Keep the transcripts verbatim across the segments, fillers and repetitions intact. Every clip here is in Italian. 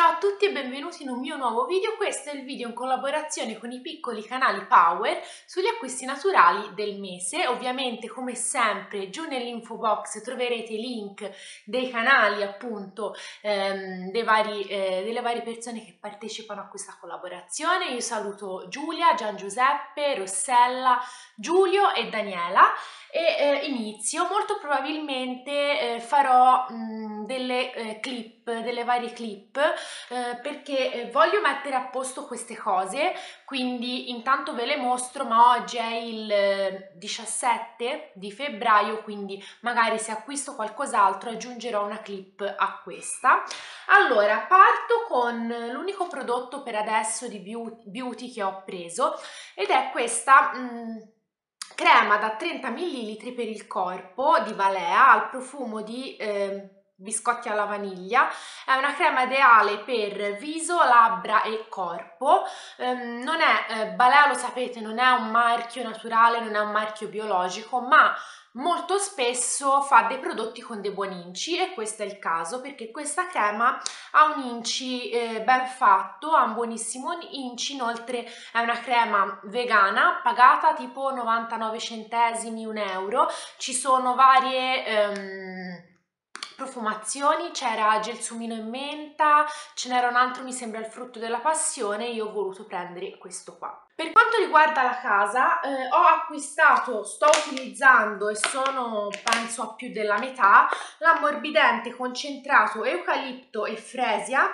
Ciao a tutti e benvenuti in un mio nuovo video. Questo è il video in collaborazione con i piccoli canali Power sugli acquisti naturali del mese. Ovviamente, come sempre, giù nell'info box troverete i link dei canali, appunto, ehm, dei vari, eh, delle varie persone che partecipano a questa collaborazione. Io saluto Giulia, Gian Giuseppe, Rossella, Giulio e Daniela. E eh, inizio. Molto probabilmente eh, farò mh, delle eh, clip, delle varie clip, eh, perché eh, voglio mettere a posto queste cose, quindi intanto ve le mostro, ma oggi è il eh, diciassette di febbraio, quindi magari se acquisto qualcos'altro aggiungerò una clip a questa. Allora, parto con l'unico prodotto per adesso di beauty che ho preso, ed è questa mh, crema da trenta millilitri per il corpo di Balea al profumo di eh, biscotti alla vaniglia. È una crema ideale per viso, labbra e corpo. Um, non è, eh, Balea, lo sapete, non è un marchio naturale, non è un marchio biologico, ma molto spesso fa dei prodotti con dei buoni inci, e questo è il caso, perché questa crema ha un inci eh, ben fatto, ha un buonissimo inci. Inoltre è una crema vegana, pagata tipo novantanove centesimi, un euro. Ci sono varie ehm, profumazioni, c'era gelsomino e menta, ce n'era un altro, mi sembra il frutto della passione. Io ho voluto prendere questo qua. Per quanto riguarda la casa, eh, ho acquistato, sto utilizzando e sono penso a più della metà, l'ammorbidente concentrato eucalipto e fresia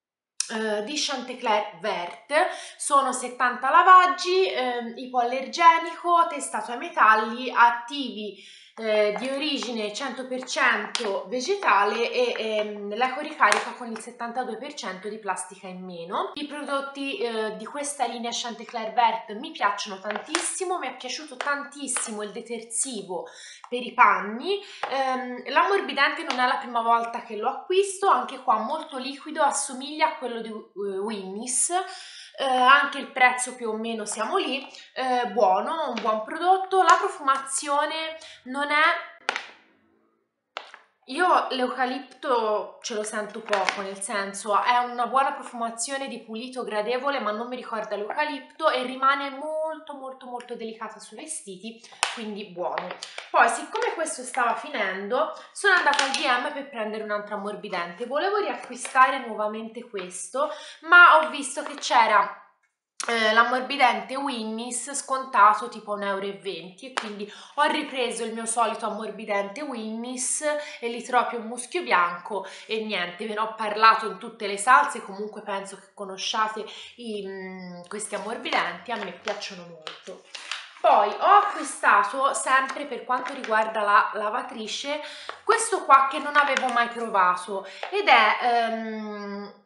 Uh, di Chanticleer Vert. Sono settanta lavaggi, eh, ipoallergenico, testato ai metalli, attivi eh, di origine cento per cento vegetale e ehm, l'ecoricarica con il settantadue per cento di plastica in meno. I prodotti eh, di questa linea Chanticleer Vert mi piacciono tantissimo, mi è piaciuto tantissimo il detersivo per i panni. ehm, l'ammorbidente non è la prima volta che lo acquisto, anche qua molto liquido, assomiglia a quello di uh, Winnis. Eh, anche il prezzo più o meno siamo lì, eh, buono, un buon prodotto. La profumazione non è... Io l'eucalipto ce lo sento poco, nel senso è una buona profumazione di pulito gradevole, ma non mi ricorda l'eucalipto, e rimane molto molto molto delicata sui vestiti, quindi buono. Poi, siccome questo stava finendo, sono andata al D M per prendere un altro ammorbidente. Volevo riacquistare nuovamente questo, ma ho visto che c'era Eh, l'ammorbidente Winnis scontato tipo un euro e venti, e quindi ho ripreso il mio solito ammorbidente Winnis, elitropio muschio bianco, e niente, ve ne ho parlato in tutte le salse. Comunque penso che conosciate i, mh, questi ammorbidenti, a me piacciono molto. Poi ho acquistato, sempre per quanto riguarda la lavatrice, questo qua che non avevo mai provato, ed è um,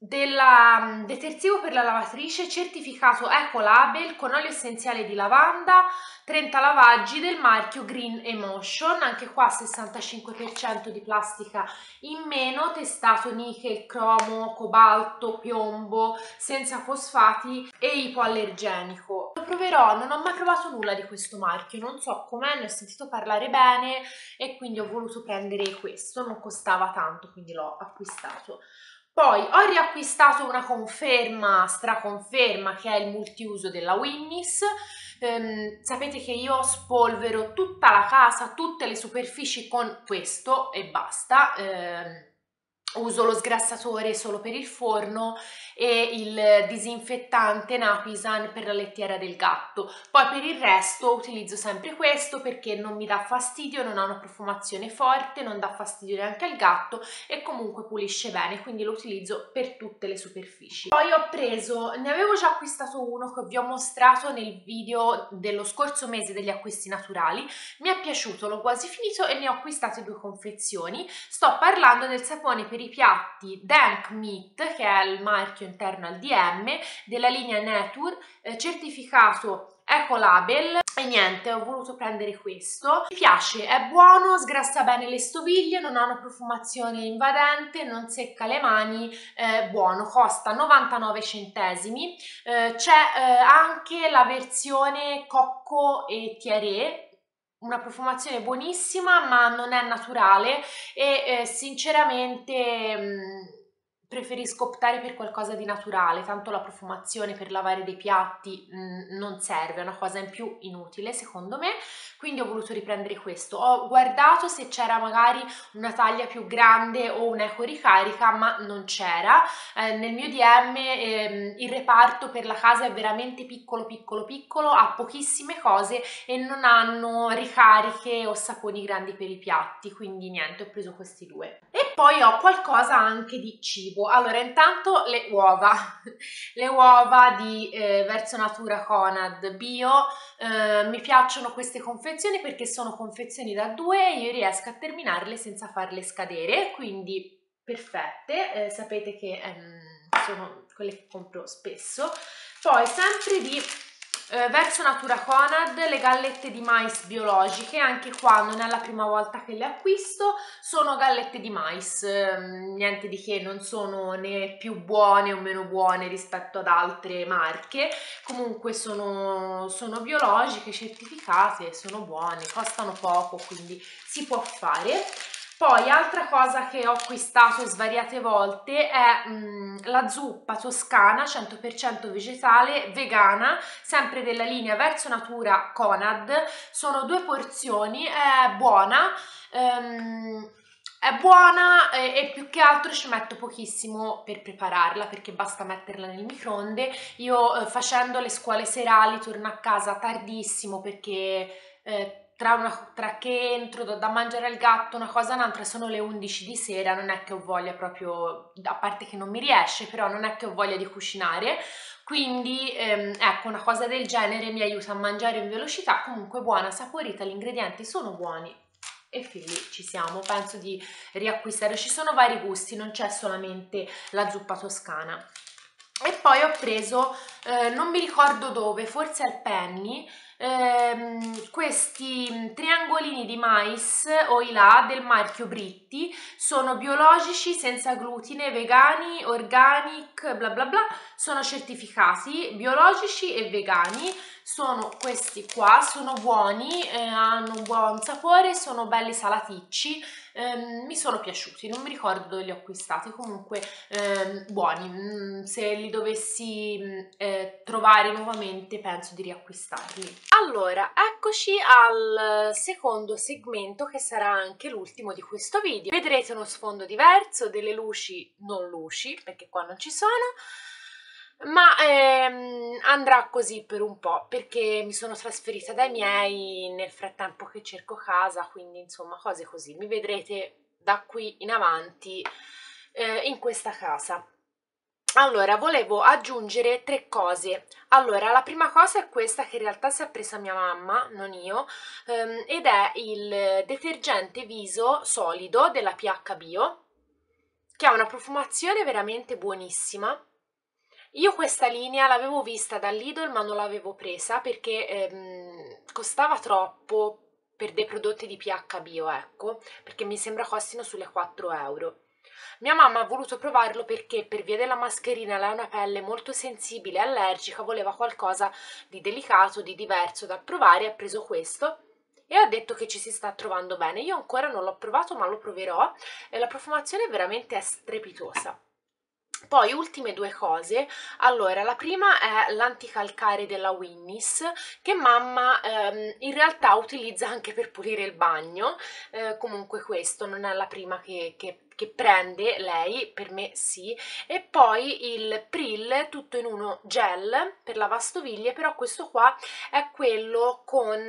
della detersivo per la lavatrice certificato Ecolabel con olio essenziale di lavanda, trenta lavaggi, del marchio Green Emotion. Anche qua sessantacinque per cento di plastica in meno, testato nickel, cromo, cobalto, piombo, senza fosfati e ipoallergenico. Lo proverò, non ho mai provato nulla di questo marchio, non so com'è, ne ho sentito parlare bene e quindi ho voluto prendere questo. Non costava tanto, quindi l'ho acquistato. Poi ho riacquistato una conferma, straconferma, che è il multiuso della Winnis. Um, sapete che io spolvero tutta la casa, tutte le superfici con questo e basta. Um, uso lo sgrassatore solo per il forno e il disinfettante Napisan per la lettiera del gatto. Poi per il resto utilizzo sempre questo, perché non mi dà fastidio, non ha una profumazione forte, non dà fastidio neanche al gatto e comunque pulisce bene, quindi lo utilizzo per tutte le superfici. Poi ho preso, ne avevo già acquistato uno che vi ho mostrato nel video dello scorso mese degli acquisti naturali, mi è piaciuto, l'ho quasi finito e ne ho acquistate due confezioni. Sto parlando del sapone per i piatti Dank Meat, che è il marchio interno al D M della linea Nature, eh, certificato Ecolabel, e niente, ho voluto prendere questo. Mi piace, è buono, sgrassa bene le stoviglie, non ha una profumazione invadente, non secca le mani, è buono, costa novantanove centesimi. Eh, c'è eh, anche la versione cocco e tiare, una profumazione buonissima, ma non è naturale, e eh, sinceramente mh, preferisco optare per qualcosa di naturale, tanto la profumazione per lavare dei piatti mh, non serve, è una cosa in più inutile secondo me, quindi ho voluto riprendere questo. Ho guardato se c'era magari una taglia più grande o un'eco ricarica, ma non c'era. Eh, nel mio D M ehm, il reparto per la casa è veramente piccolo piccolo piccolo, ha pochissime cose e non hanno ricariche o saponi grandi per i piatti, quindi niente, ho preso questi due. E poi ho qualcosa anche di cibo. Allora, intanto le uova, le uova di eh, Verso Natura Conad Bio, eh, mi piacciono queste confezioni perché sono confezioni da due e io riesco a terminarle senza farle scadere, quindi perfette, eh, sapete che ehm, sono quelle che compro spesso. Poi sempre di eh, Verso Natura Conad le gallette di mais biologiche, anche qua non è la prima volta che le acquisto, sono gallette di mais, ehm, niente di che, non sono né più buone o meno buone rispetto ad altre marche, comunque sono, sono biologiche, certificate, sono buone, costano poco, quindi si può fare. Poi altra cosa che ho acquistato svariate volte è mh, la zuppa toscana cento per cento vegetale vegana, sempre della linea Verso Natura Conad, sono due porzioni, è buona, ehm, è buona e, e più che altro ci metto pochissimo per prepararla perché basta metterla nel microonde. Io eh, facendo le scuole serali torno a casa tardissimo perché eh, tra, una, tra che entro, do da mangiare al gatto, una cosa e un'altra, sono le undici di sera, non è che ho voglia proprio, a parte che non mi riesce, però non è che ho voglia di cucinare, quindi ehm, ecco, una cosa del genere mi aiuta a mangiare in velocità, comunque buona, saporita, gli ingredienti sono buoni e figli ci siamo, penso di riacquistare, ci sono vari gusti, non c'è solamente la zuppa toscana. E poi ho preso, eh, non mi ricordo dove, forse al Penny, ehm, questi triangolini di mais o i là del marchio Britti, sono biologici, senza glutine, vegani, organic, bla bla bla, sono certificati biologici e vegani, sono questi qua, sono buoni, eh, hanno un buon sapore, sono belli salaticci, ehm, mi sono piaciuti, non mi ricordo dove li ho acquistati, comunque ehm, buoni, mm, se li dovessi mm, eh, trovare nuovamente penso di riacquistarli. Allora, eccoci al secondo segmento che sarà anche l'ultimo di questo video. Vedrete uno sfondo diverso, delle luci non luci, perché qua non ci sono, ma ehm, andrà così per un po' perché mi sono trasferita dai miei nel frattempo che cerco casa, quindi insomma cose così, mi vedrete da qui in avanti eh, in questa casa. Allora, volevo aggiungere tre cose. Allora, la prima cosa è questa che in realtà si è presa mia mamma, non io, ehm, ed è il detergente viso solido della P H Bio, che ha una profumazione veramente buonissima. Io questa linea l'avevo vista da Lidl ma non l'avevo presa perché ehm, costava troppo per dei prodotti di P H Bio, ecco, perché mi sembra costino sulle quattro euro. Mia mamma ha voluto provarlo perché per via della mascherina lei ha una pelle molto sensibile e allergica, voleva qualcosa di delicato, di diverso da provare, ha preso questo e ha detto che ci si sta trovando bene. Io ancora non l'ho provato ma lo proverò e la profumazione veramente è strepitosa. Poi ultime due cose, allora la prima è l'anticalcare della Winnis che mamma ehm, in realtà utilizza anche per pulire il bagno, eh, comunque questo non è la prima che, che, che prende lei, per me sì, e poi il Pril tutto in uno gel per lavastoviglie, però questo qua è quello con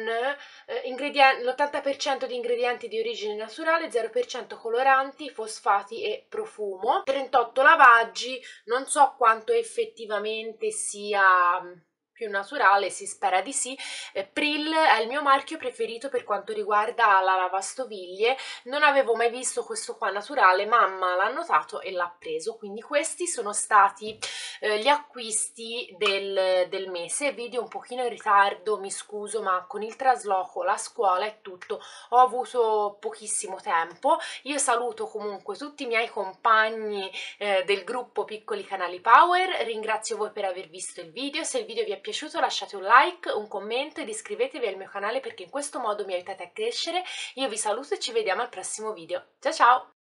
eh, l'ottanta per cento di ingredienti di origine naturale, zero per cento coloranti, fosfati e profumo, trentotto lavaggi, non so quanto effettivamente sia più naturale, si spera di sì. eh, Pril è il mio marchio preferito per quanto riguarda la lavastoviglie, non avevo mai visto questo qua naturale, mamma l'ha notato e l'ha preso, quindi questi sono stati eh, gli acquisti del, del mese. Video un pochino in ritardo, mi scuso, ma con il trasloco, la scuola e tutto ho avuto pochissimo tempo. Io saluto comunque tutti i miei compagni eh, del gruppo Piccoli Canali Power, ringrazio voi per aver visto il video, se il video vi è piaciuto lasciate un like, un commento ed iscrivetevi al mio canale perché in questo modo mi aiutate a crescere. Io vi saluto e ci vediamo al prossimo video. Ciao ciao!